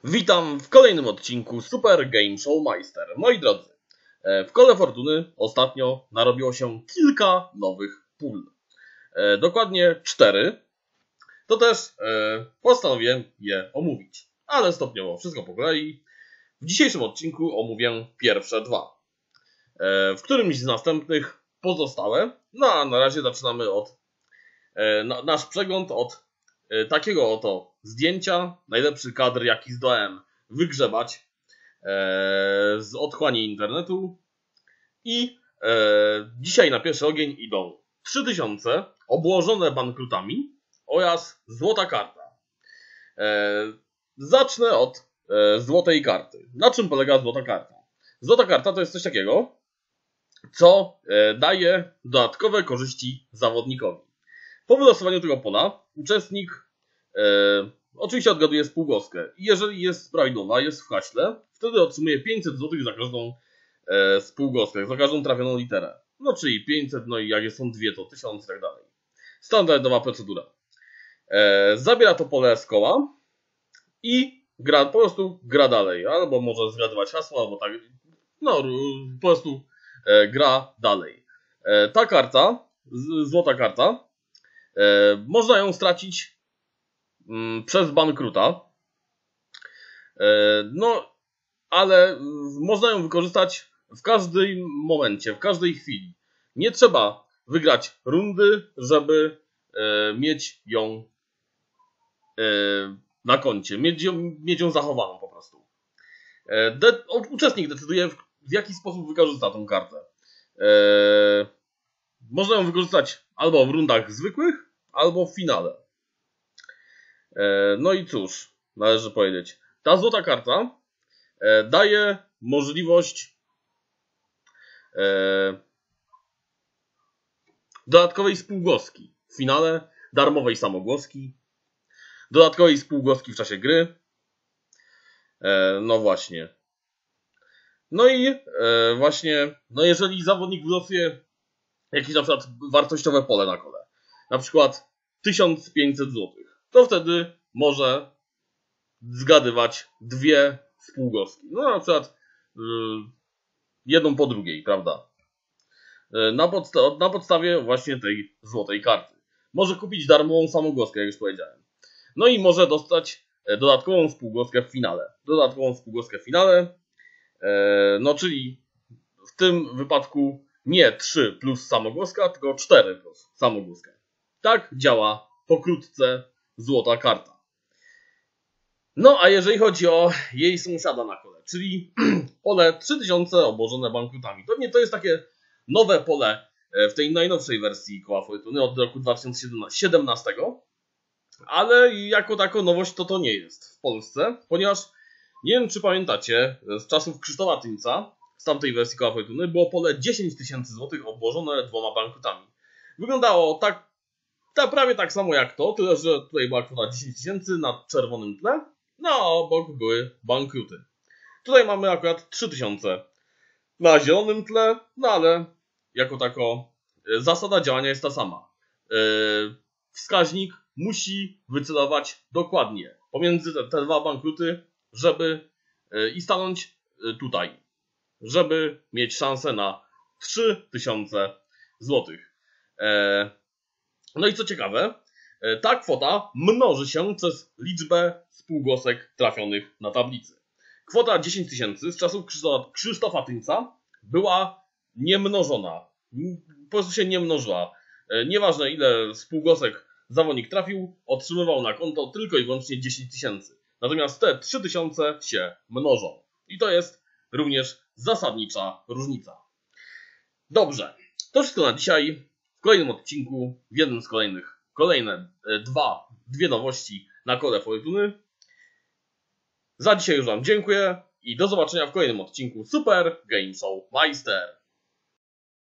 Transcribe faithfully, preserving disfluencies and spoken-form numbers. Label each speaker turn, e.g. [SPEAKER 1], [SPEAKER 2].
[SPEAKER 1] Witam w kolejnym odcinku Super Game Show Meister. Moi drodzy, w Kole Fortuny ostatnio narobiło się kilka nowych pól. Dokładnie cztery. To też postanowiłem je omówić, ale stopniowo, wszystko po kolei. W dzisiejszym odcinku omówię pierwsze dwa. W którymś z następnych pozostałe. No a na razie zaczynamy od nasz przegląd od takiego oto zdjęcia. Najlepszy kadr, jaki zdołałem wygrzebać e, z otchłani internetu. I e, dzisiaj na pierwszy ogień idą trzy tysiące obłożone bankrutami oraz złota karta. E, zacznę od e, złotej karty. Na czym polega złota karta? Złota karta to jest coś takiego, co e, daje dodatkowe korzyści zawodnikowi. Po wylosowaniu tego pola uczestnik e, oczywiście odgaduje spółgłoskę i jeżeli jest prawidłowa, jest w haśle, wtedy otrzymuje pięćset złotych za każdą e, spółgłoskę, za każdą trafioną literę. No czyli pięćset, no i jak są dwie, to tysiąc i tak dalej. Standardowa procedura. E, zabiera to pole z koła i gra, po prostu gra dalej. Albo może zgadywać hasło, albo tak. No po prostu e, gra dalej. E, ta karta, z, złota karta, E, można ją stracić mm, przez bankruta, e, no ale można ją wykorzystać w każdym momencie, w każdej chwili. Nie trzeba wygrać rundy, żeby e, mieć ją e, na koncie, mieć ją, mieć ją zachowaną po prostu. E, de, uczestnik decyduje, w, w jaki sposób wykorzysta tą kartę. E, można ją wykorzystać albo w rundach zwykłych, albo w finale. E, no i cóż, należy powiedzieć. Ta złota karta e, daje możliwość e, dodatkowej spółgłoski w finale, darmowej samogłoski, dodatkowej spółgłoski w czasie gry. E, no właśnie. No i e, właśnie, no jeżeli zawodnik wylosuje jakieś na przykład wartościowe pole na kole, na przykład tysiąc pięćset złotych, to wtedy może zgadywać dwie spółgłoski. No na przykład yy, jedną po drugiej, prawda? Yy, na, podsta- na podstawie właśnie tej złotej karty. Może kupić darmową samogłoskę, jak już powiedziałem. No i może dostać dodatkową spółgłoskę w finale. Dodatkową spółgłoskę w finale, yy, no czyli w tym wypadku nie trzy plus samogłoska, tylko cztery plus samogłoska. Tak działa pokrótce złota karta. No a jeżeli chodzi o jej sąsiada na kole, czyli pole trzy tysiące obłożone bankrutami, to nie to jest takie nowe pole w tej najnowszej wersji koła Fortuny od roku dwa tysiące siedemnastego, ale jako taką nowość to to nie jest w Polsce, ponieważ nie wiem czy pamiętacie, z czasów Krzysztofa Tyńca, z tamtej wersji koła Fortuny, było pole dziesięć tysięcy złotych obłożone dwoma bankrutami. Wyglądało tak, tak prawie tak samo jak to, tyle że tutaj była kwota dziesięć tysięcy na czerwonym tle, no a obok były bankruty. Tutaj mamy akurat trzy tysiące na zielonym tle, no ale jako tako zasada działania jest ta sama. Wskaźnik musi wycelować dokładnie pomiędzy te, te dwa bankruty, żeby i stanąć tutaj, żeby mieć szansę na trzy tysiące złotych. No i co ciekawe, ta kwota mnoży się przez liczbę spółgłosek trafionych na tablicy. Kwota dziesięć tysięcy z czasów Krzysztofa Tyńca była niemnożona. Po prostu się nie mnożyła. Nieważne ile spółgłosek zawodnik trafił, otrzymywał na konto tylko i wyłącznie dziesięć tysięcy. Natomiast te trzy tysiące się mnożą. I to jest również zasadnicza różnica. Dobrze, to wszystko na dzisiaj. W kolejnym odcinku, w jednym z kolejnych, kolejne dwa, dwie nowości na kole Fortuny. Za dzisiaj już Wam dziękuję i do zobaczenia w kolejnym odcinku Super Game Show Meister.